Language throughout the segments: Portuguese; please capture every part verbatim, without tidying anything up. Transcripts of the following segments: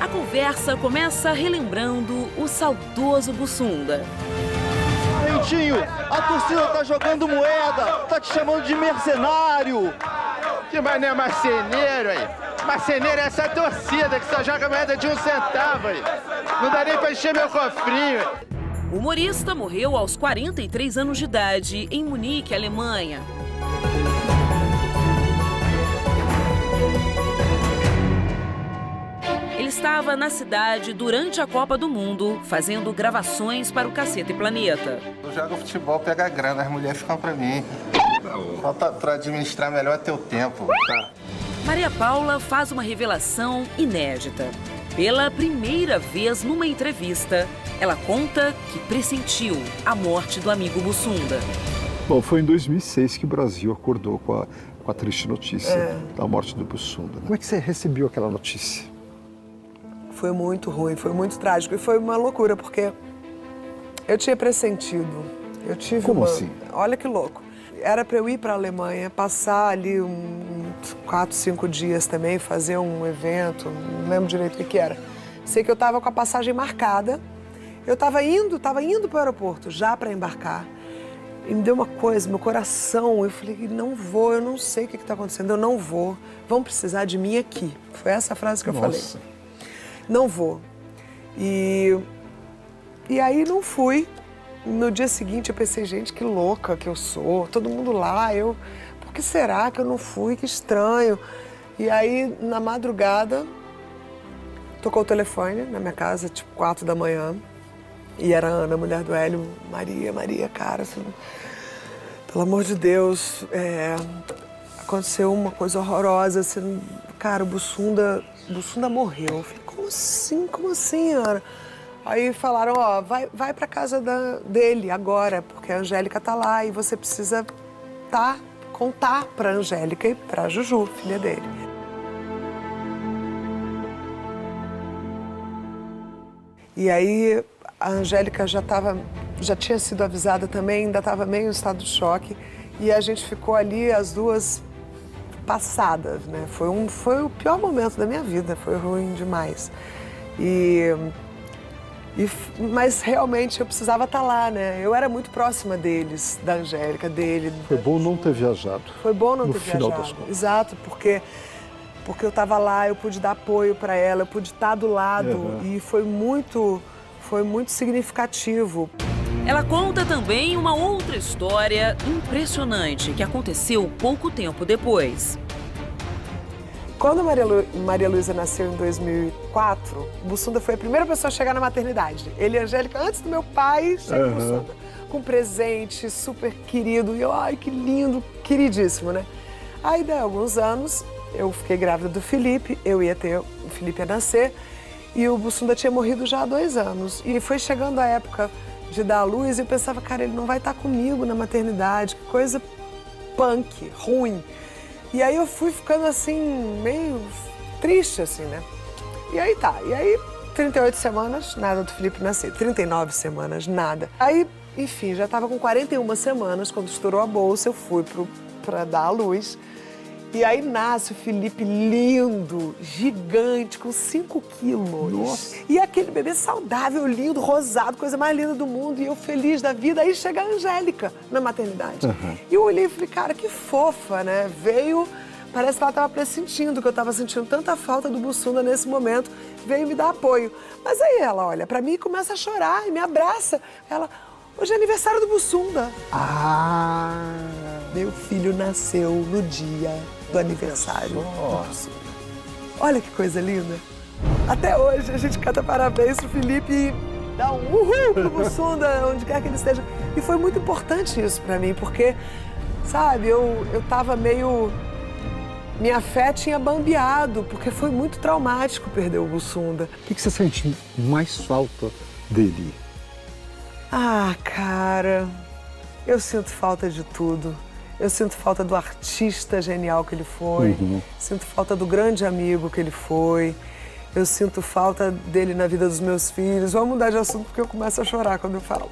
A conversa começa relembrando o saudoso Bussunda. Rentinho, a torcida tá jogando moeda, tá te chamando de mercenário. Que mané marceneiro aí. Marceneiro é essa torcida que só joga moeda de um centavo aí. Não dá nem pra encher meu cofrinho. O humorista morreu aos quarenta e três anos de idade, em Munique, Alemanha. Ele estava na cidade durante a Copa do Mundo, fazendo gravações para o Cacete Planeta. Eu jogo futebol, pega grana, as mulheres ficam pra mim. Falta pra administrar melhor teu tempo. Tá. Maria Paula faz uma revelação inédita. Pela primeira vez numa entrevista, ela conta que pressentiu a morte do amigo Bussunda. Bom, foi em dois mil e seis que o Brasil acordou com a, com a triste notícia é. da morte do Bussunda. Como é que você recebeu aquela notícia? Foi muito ruim, foi muito trágico e foi uma loucura, porque eu tinha pressentido. Eu tive Como uma... assim? Olha que louco. Era para eu ir para a Alemanha, passar ali uns quatro, cinco dias também, fazer um evento, não lembro direito o que que era. Sei que eu estava com a passagem marcada, eu estava indo, estava indo para o aeroporto já para embarcar. E me deu uma coisa, meu coração, eu falei, não vou, eu não sei o que está acontecendo, eu não vou, vão precisar de mim aqui. Foi essa a frase que eu Nossa. falei. Não vou. E, e aí não fui. No dia seguinte eu pensei, gente, que louca que eu sou, todo mundo lá, eu... Por que será que eu não fui? Que estranho. E aí, na madrugada, tocou o telefone na minha casa, tipo quatro da manhã. E era a Ana, mulher do Hélio. Maria, Maria, cara, assim, pelo amor de Deus, é, aconteceu uma coisa horrorosa, assim, cara, o Bussunda, Bussunda morreu. Eu falei, como assim, como assim, Ana? Aí falaram, ó, vai, vai pra casa da, dele agora, porque a Angélica tá lá e você precisa tá, contar pra Angélica e pra Juju, filha dele. E aí a Angélica já tava, já tinha sido avisada também, ainda estava meio em estado de choque. E a gente ficou ali, as duas passadas, né? Foi, um, foi o pior momento da minha vida, foi ruim demais. E... E, mas realmente eu precisava estar lá, né? Eu era muito próxima deles, da Angélica, dele. Foi bom não ter viajado. Foi bom não no ter final viajado. Das contas. Exato, porque, porque eu estava lá, eu pude dar apoio para ela, eu pude estar do lado. Uhum. E foi muito, foi muito significativo. Ela conta também uma outra história impressionante que aconteceu pouco tempo depois. Quando a Maria, Lu... Maria Luísa nasceu em dois mil e quatro, o Bussunda foi a primeira pessoa a chegar na maternidade. Ele e a Angélica, antes do meu pai, chegou uhum. o Bussunda. Com presente, super querido. E eu, ai, que lindo, queridíssimo, né? Aí, daí, alguns anos, eu fiquei grávida do Felipe, eu ia ter, o Felipe ia nascer, e o Bussunda tinha morrido já há dois anos. E foi chegando a época de dar à luz, e eu pensava, cara, ele não vai estar comigo na maternidade, que coisa punk, ruim. E aí eu fui ficando assim, meio triste, assim, né? E aí tá, e aí trinta e oito semanas, nada do Felipe nascer, trinta e nove semanas, nada. Aí, enfim, já tava com quarenta e uma semanas, quando estourou a bolsa, eu fui pro, pra dar à luz. E aí nasce o Felipe lindo, gigante, com cinco quilos. Nossa. E aquele bebê saudável, lindo, rosado, coisa mais linda do mundo. E eu feliz da vida. Aí chega a Angélica na maternidade. Uhum. E eu olhei e falei, cara, que fofa, né? Veio, parece que ela estava pressentindo, que eu estava sentindo tanta falta do Bussunda nesse momento. Veio me dar apoio. Mas aí ela olha pra mim e começa a chorar e me abraça. Ela, hoje é aniversário do Bussunda. Ah! Meu filho nasceu no dia do aniversário. Nossa. Olha que coisa linda. Até hoje a gente canta parabéns pro Felipe e dá um uhul pro Bussunda, onde quer que ele esteja. E foi muito importante isso pra mim, porque, sabe, eu, eu tava meio... Minha fé tinha bambeado, porque foi muito traumático perder o Bussunda. O que, que você sente mais falta dele? Ah, cara, eu sinto falta de tudo. Eu sinto falta do artista genial que ele foi, uhum. Sinto falta do grande amigo que ele foi, eu sinto falta dele na vida dos meus filhos. Vamos mudar de assunto porque eu começo a chorar quando eu falo.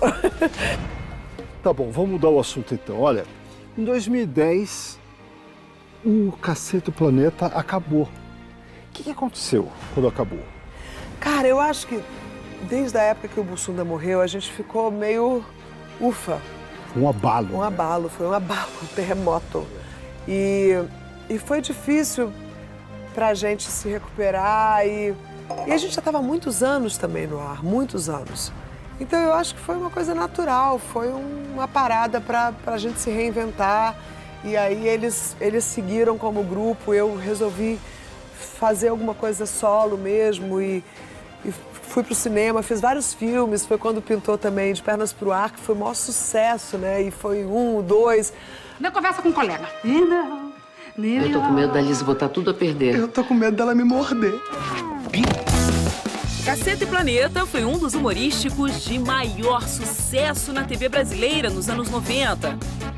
Tá bom, vamos mudar o assunto então. Olha, em dois mil e dez, o Cacete Planeta acabou. O que, que aconteceu quando acabou? Cara, eu acho que desde a época que o Bussunda morreu, a gente ficou meio ufa. Um abalo. Um né? abalo, foi um abalo, um terremoto. E, e foi difícil pra gente se recuperar e, e a gente já estava há muitos anos também no ar, muitos anos. Então eu acho que foi uma coisa natural, foi uma parada pra, pra gente se reinventar. E aí eles, eles seguiram como grupo, eu resolvi fazer alguma coisa solo mesmo e, e fui pro cinema, fiz vários filmes, foi quando pintou também De Pernas pro Ar, que foi o maior sucesso, né? E foi um, dois. Não conversa com um colega. Não, não. Eu tô com medo da Liz botar tudo a perder. Eu tô com medo dela me morder. Caceta e Planeta foi um dos humorísticos de maior sucesso na T V brasileira nos anos noventa.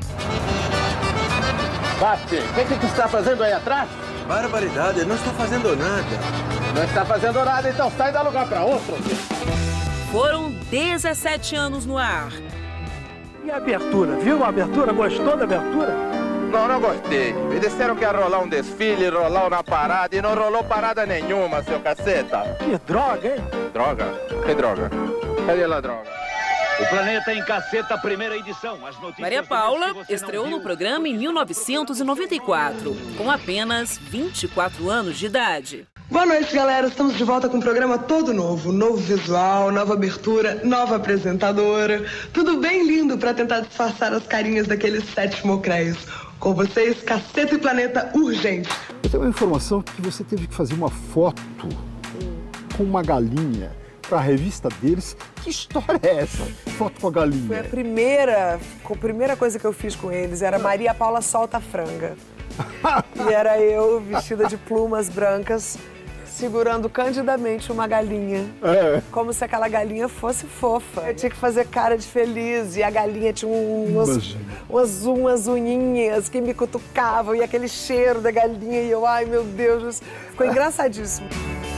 Bate, o que, que você está fazendo aí atrás? Barbaridade, não estou fazendo nada. Não está fazendo nada, então sai da lugar para outro. Foram dezessete anos no ar. E a abertura, viu a abertura? Gostou da abertura? Não, não gostei. Me disseram que ia rolar um desfile, rolar uma parada, e não rolou parada nenhuma, seu caceta. Que droga, hein? Droga? Que droga? Cadê a droga? O Planeta em Caceta, primeira edição. As notícias Maria Paula estreou no programa em mil novecentos e noventa e quatro, com apenas vinte e quatro anos de idade. Boa noite, galera. Estamos de volta com um programa todo novo. Novo visual, nova abertura, nova apresentadora. Tudo bem lindo para tentar disfarçar as carinhas daqueles sete mocréios. Com vocês, Caceta e Planeta urgente. Eu tenho uma informação que você teve que fazer uma foto com uma galinha para a revista deles. Que história é essa? Foto com a galinha. Foi a primeira, a primeira coisa que eu fiz com eles. Era Maria Paula Solta a Franga. E era eu, vestida de plumas brancas, segurando candidamente uma galinha. É. Como se aquela galinha fosse fofa. Eu tinha que fazer cara de feliz e a galinha tinha umas, umas, umas unhinhas que me cutucavam e aquele cheiro da galinha e eu, ai meu Deus, ficou engraçadíssimo.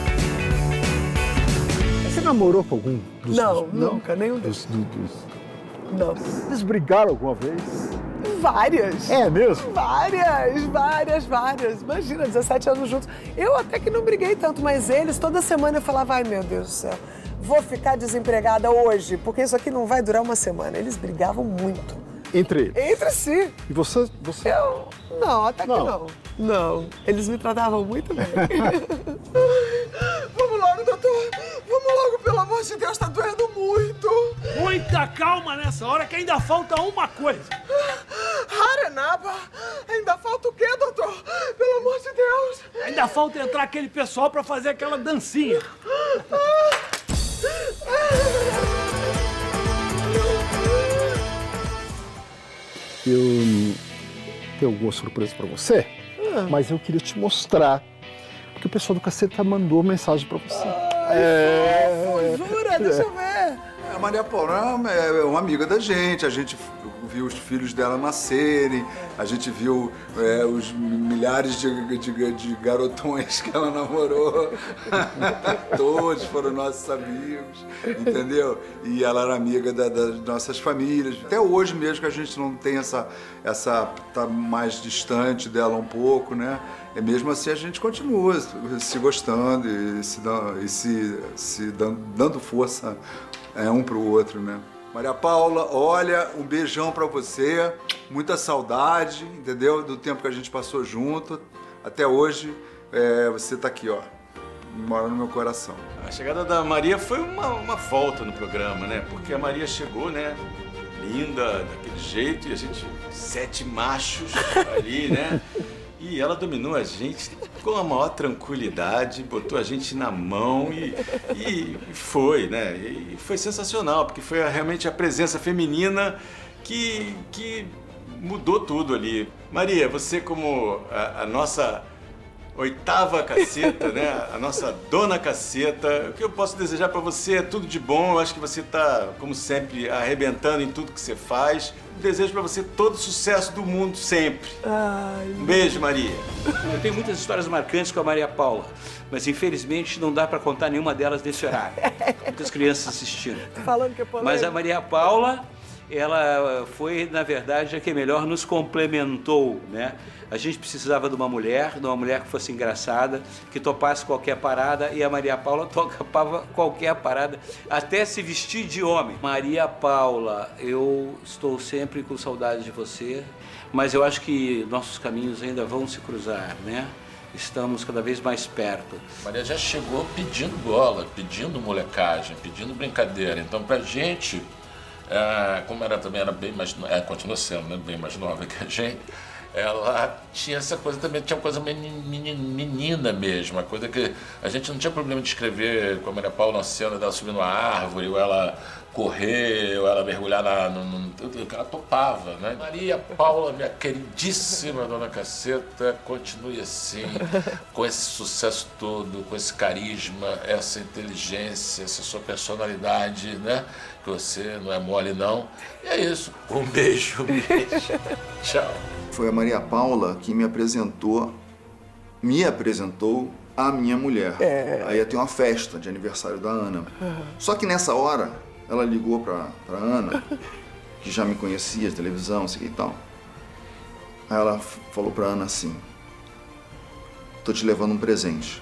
Você namorou com algum dos... Não, dos, nunca, não? nenhum deles. Dos, dos... Não. Eles brigaram alguma vez? Várias. É mesmo? Várias, várias, várias. Imagina, dezessete anos juntos. Eu até que não briguei tanto, mas eles, toda semana eu falava, ai meu Deus do céu, vou ficar desempregada hoje, porque isso aqui não vai durar uma semana. Eles brigavam muito. Entre eles? Entre si. E você? você... Eu? Não, até não. que não. Não, eles me tratavam muito bem. Vamos logo, doutor. Vamos logo, pelo amor de Deus, tá doendo muito. Muita calma nessa hora que ainda falta uma coisa. Arenaba, ainda falta o quê, doutor? Pelo amor de Deus. Ainda falta entrar aquele pessoal pra fazer aquela dancinha. Eu tenho alguma surpresa pra você, ah. mas eu queria te mostrar, porque o pessoal do Caceta mandou mensagem pra você. Ai, é... fofo, jura? Deixa eu ver. A Maria Paula é uma amiga da gente, a gente viu os filhos dela nascerem, a gente viu é, os milhares de, de, de garotões que ela namorou, todos foram nossos amigos, entendeu? E ela era amiga da, das nossas famílias. Até hoje mesmo que a gente não tem essa, essa tá mais distante dela um pouco, né? E mesmo assim a gente continua se gostando e se, e se, se dando, dando força é, um pro outro, né? Maria Paula, olha, um beijão pra você, muita saudade, entendeu? Do tempo que a gente passou junto. Até hoje, é, você tá aqui, ó, mora no meu coração. A chegada da Maria foi uma, uma volta no programa, né? Porque a Maria chegou, né? Linda, daquele jeito, e a gente, sete machos ali, né? E ela dominou a gente com a maior tranquilidade, botou a gente na mão e, e foi, né? E foi sensacional, porque foi realmente a presença feminina que, que mudou tudo ali. Maria, você como a, a nossa oitava caceta, né? A nossa dona caceta, o que eu posso desejar para você é tudo de bom. Eu acho que você tá, como sempre, arrebentando em tudo que você faz. Desejo pra você todo o sucesso do mundo, sempre. Ai, um beijo, Maria. Eu tenho muitas histórias marcantes com a Maria Paula, mas infelizmente não dá pra contar nenhuma delas nesse horário. Muitas crianças assistindo. Falando que é polêmico. Mas a Maria Paula ela foi, na verdade, a que melhor nos complementou, né? A gente precisava de uma mulher, de uma mulher que fosse engraçada, que topasse qualquer parada, e a Maria Paula topava qualquer parada, até se vestir de homem. Maria Paula, eu estou sempre com saudade de você, mas eu acho que nossos caminhos ainda vão se cruzar, né? Estamos cada vez mais perto. Maria já chegou pedindo bola, pedindo molecagem, pedindo brincadeira. Então, pra gente, é, como ela também era bem mais, é, continua sendo, né, bem mais nova que a gente, ela tinha essa coisa também, tinha uma coisa menina mesmo, uma coisa que a gente não tinha problema de escrever com a Maria Paula na cena dela subindo uma árvore, ou ela correr, ou ela mergulhar na, no, no, ela topava, né? Maria Paula, minha queridíssima Dona Caceta, continue assim, com esse sucesso todo, com esse carisma, essa inteligência, essa sua personalidade, né? Que você não é mole não. E é isso. Um beijo, beijo. Tchau. Foi a Maria Paula que me apresentou, me apresentou a minha mulher. É. Aí ia ter uma festa de aniversário da Ana. Uhum. Só que nessa hora, ela ligou pra, pra Ana, que já me conhecia de televisão, assim e tal. Aí ela falou pra Ana assim, tô te levando um presente.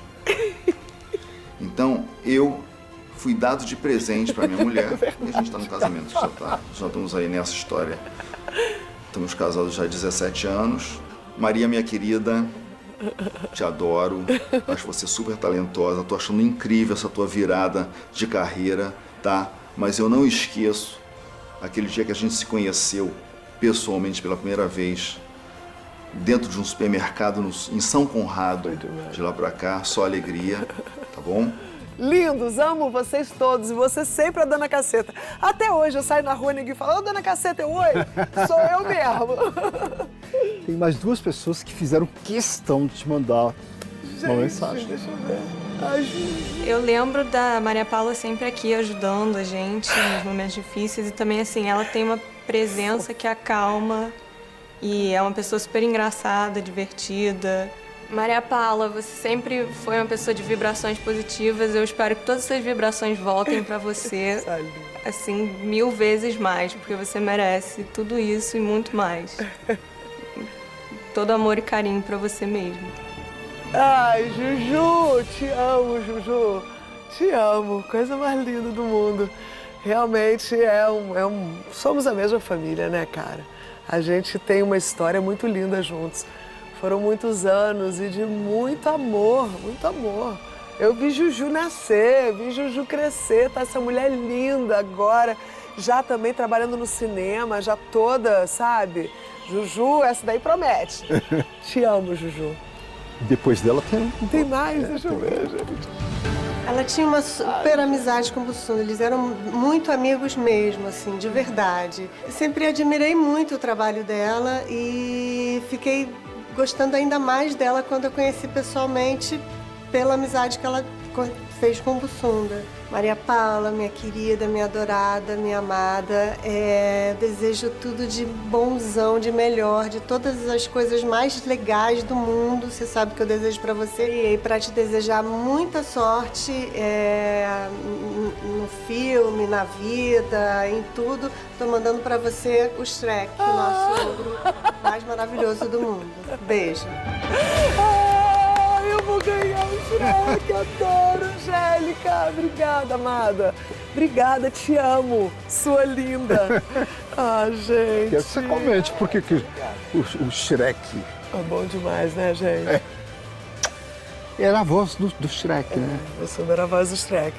Então, eu fui dado de presente pra minha mulher, e a gente tá no casamento, já, tá, já estamos aí nessa história. Estamos casados já há dezessete anos. Maria, minha querida, te adoro. Acho você super talentosa. Tô achando incrível essa tua virada de carreira, tá? Mas eu não esqueço aquele dia que a gente se conheceu pessoalmente pela primeira vez, dentro de um supermercado no, em São Conrado. De lá pra cá, só alegria, tá bom? Lindos, amo vocês todos e você sempre a Dona Caceta. Até hoje eu saio na rua e ninguém fala, ô Dona Caceta, oi, sou eu mesmo. Tem mais duas pessoas que fizeram questão de te mandar Gente, uma mensagem. Deixa eu ver. Ai, gente. Eu lembro da Maria Paula sempre aqui ajudando a gente nos momentos difíceis e também assim, ela tem uma presença que acalma e é uma pessoa super engraçada, divertida. Maria Paula, você sempre foi uma pessoa de vibrações positivas. Eu espero que todas essas vibrações voltem pra você, assim, mil vezes mais, porque você merece tudo isso e muito mais. Todo amor e carinho pra você mesmo. Ai, Juju, te amo, Juju. Te amo, coisa mais linda do mundo. Realmente é um, é um... Somos a mesma família, né, cara? A gente tem uma história muito linda juntos. Foram muitos anos e de muito amor, muito amor. Eu vi Juju nascer, vi Juju crescer, tá essa mulher linda agora, já também trabalhando no cinema, já toda, sabe? Juju, essa daí promete. Te amo, Juju. Depois dela tem... Tem mais, é, deixa eu ver, gente. Ela tinha uma super amizade com o Bussunda, eles eram muito amigos mesmo, assim, de verdade. Eu sempre admirei muito o trabalho dela e fiquei gostando ainda mais dela quando eu conheci pessoalmente pela amizade que ela fez com o Bussunda. Maria Paula, minha querida, minha adorada, minha amada, é, desejo tudo de bonzão, de melhor, de todas as coisas mais legais do mundo. Você sabe que eu desejo pra você e para te desejar muita sorte é, no filme, na vida, em tudo. Tô mandando pra você o Shrek, o nosso ogro mais maravilhoso do mundo. Beijo. Eu vou ganhar o Shrek, adoro, Angélica. Obrigada, amada. Obrigada, te amo, sua linda. Ah, gente. Quero que você comente por que o, o Shrek... É bom demais, né, gente? É. Era a voz do, do Shrek, é, né? Eu sou a voz do Shrek.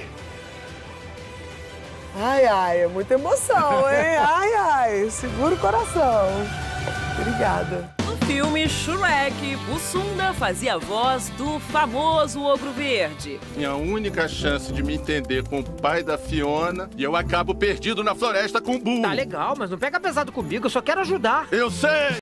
Ai, ai, é muita emoção, hein? Ai, ai, segura o coração. Obrigada. No filme Shrek, Bussunda fazia a voz do famoso Ogro Verde. Minha única chance de me entender com o pai da Fiona e eu acabo perdido na floresta com o burro. Tá legal, mas não pega pesado comigo, eu só quero ajudar. Eu sei!